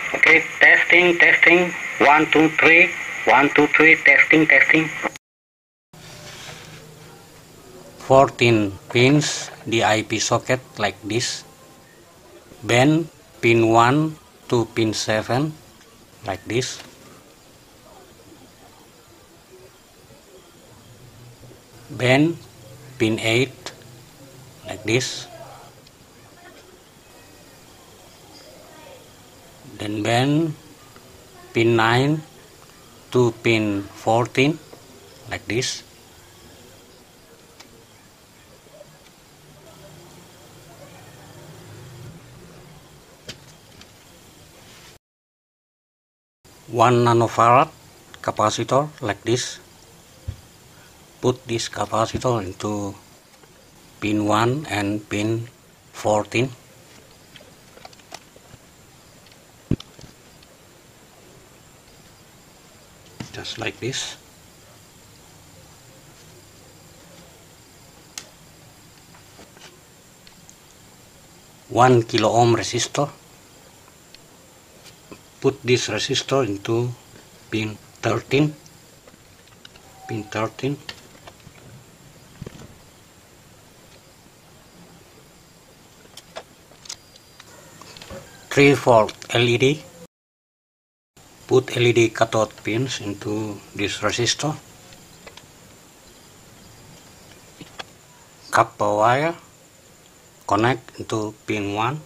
Okay, testing, testing. 1, 2, 3. 1, 2, 3. Testing, testing. 14 pins DIP socket like this. Bend pin 1 to pin 7 like this. Bend pin 8 like this. Then bend pin 9 to pin 14 like this. One nanofarad capacitor like this. Put this capacitor into pin 1 and pin 14. Just like this. One kilo ohm resistor. Put this resistor into pin 13. Pin 13. Three-volt LED. Put LED cathode pins into this resistor. Copper wire. Connect into pin 1.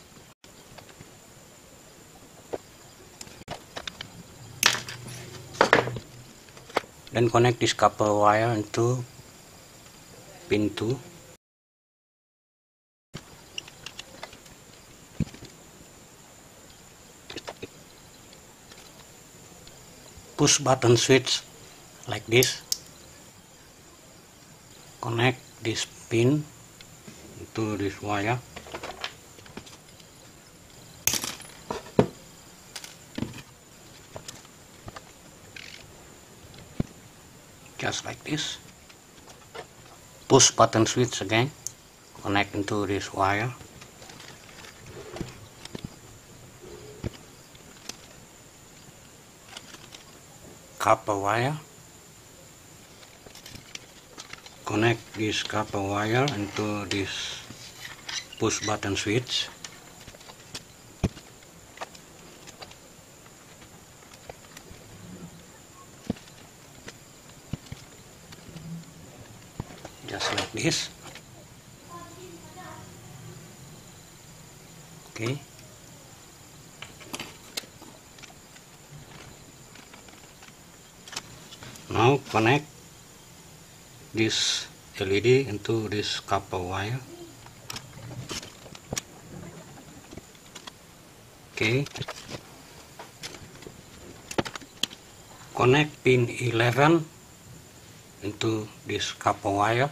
Then connect this copper wire into pin 2. Push button switch like this. Connect this pin into this wire. Just like this. Push button switch again. Connect into this wire. Copper wire. Connect this copper wire into this push button switch. Just like this. Okay. Now connect this LED into this copper wire. Okay. Connect pin 11 into this copper wire.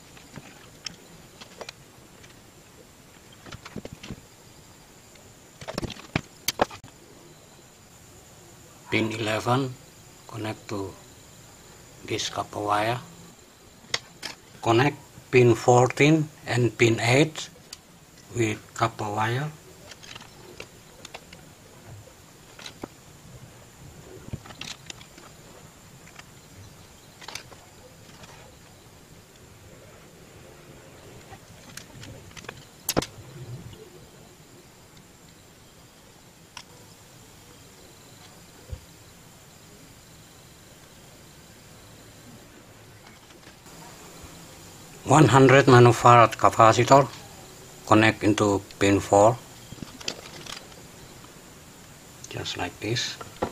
Pin 11 connect to this copper wire. Connect pin 14 and pin 8 with copper wire. (100 nanofarad capacitor) connect into pin 4, just like this.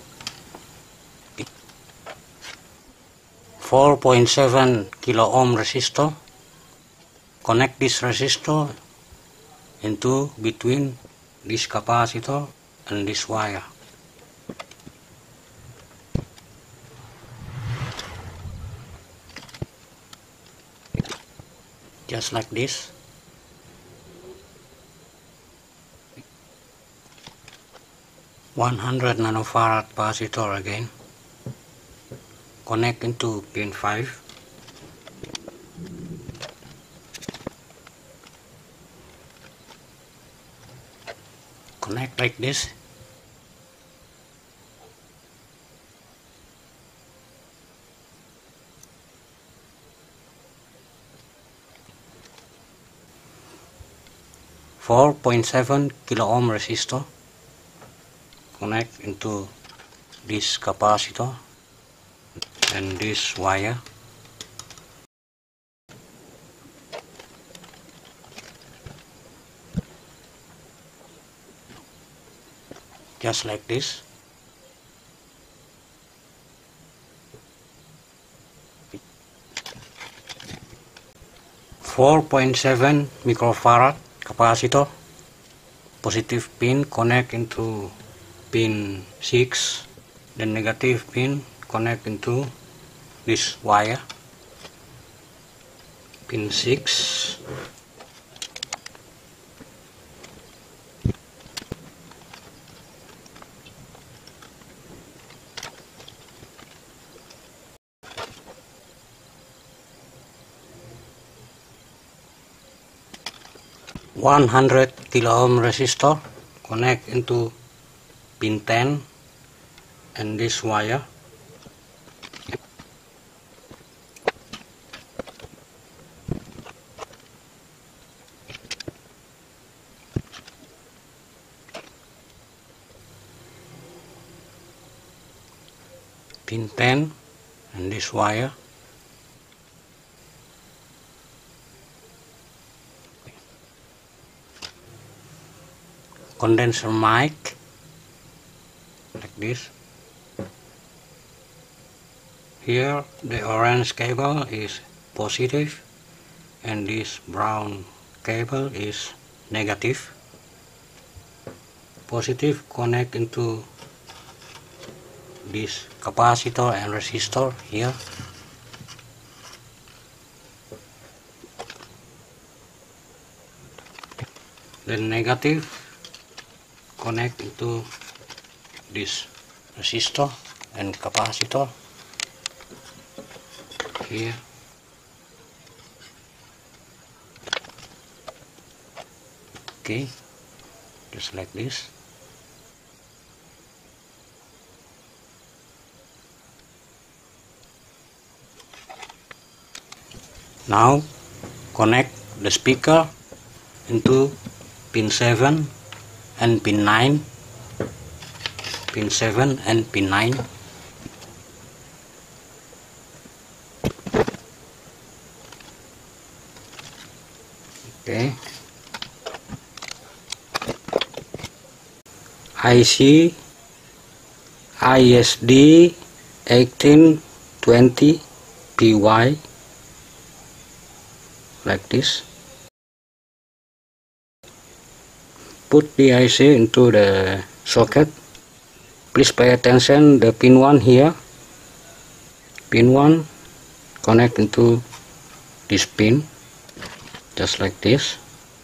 4.7 kilo ohm resistor. Connect this resistor into between this capacitor and this wire. Just like this. (100 nanofarad capacitor again. Connect into pin 5. Connect like this. 4.7 kilo ohm resistor. Connect into this capacitor and this wire. Just like this. .7 microfarad capacitor. Positive pin connect into pin 6. The negative pin connect into this wire. Pin 6. .100 kilo ohm resistor connect into pin 10 and this wire. Pin 10 and this wire. Condenser mic like this. Here the orange cable is positive and this brown cable is negative. Positive connect into this capacitor and resistor here. Then negative connect into this resistor and capacitor here. Okay, just like this. Now connect the speaker into pin 7 and pin 9. Pin 7 and pin 9. Okay. IC ISD 1820 PY like this. Put the IC into the socket. Please pay attention, the pin 1 here. Pin 1 connect into this pin just like this.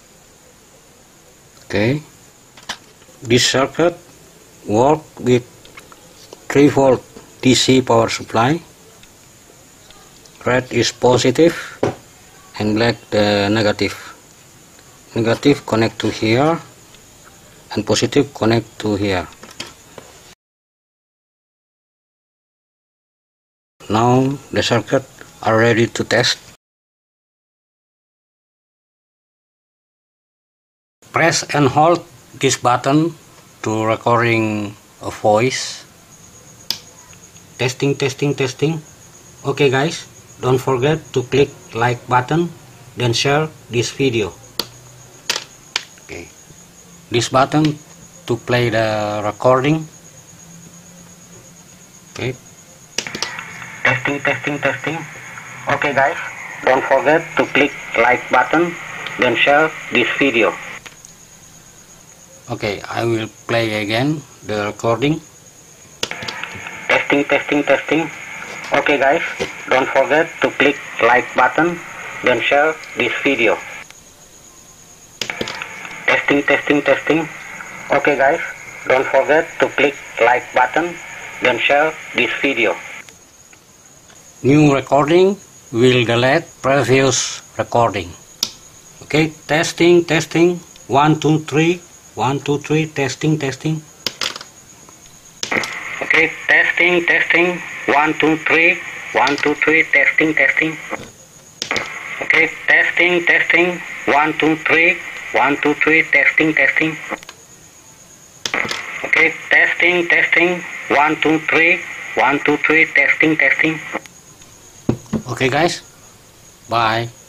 Okay. This circuit work with 3 volt DC power supply. Red is positive and black the negative. Negative connect to here and positive connect to here. Now the circuit are ready to test. Press and hold this button to recording a voice. Testing, testing, testing. Okay guys, don't forget to click like button, then share this video. Okay, this button to play the recording. Okay. Testing, testing, testing. Okay guys, don't forget to click like button, then share this video. Okay, I will play again the recording. Testing, testing, testing. Okay guys, don't forget to click like button, then share this video. Testing, testing, testing. Okay guys, don't forget to click like button, then share this video. New recording will delete previous recording. Okay, testing, testing. 1, 2, 3. 1, 2, 3. Testing, testing. Okay, testing, testing. 1, 2, 3. 1, 2, 3. Testing, testing. Okay, testing, testing. 1, 2, 3. 1 2 3 testing testing. Okay, testing testing 1 2 3 1 2 3 testing testing. Okay guys, bye.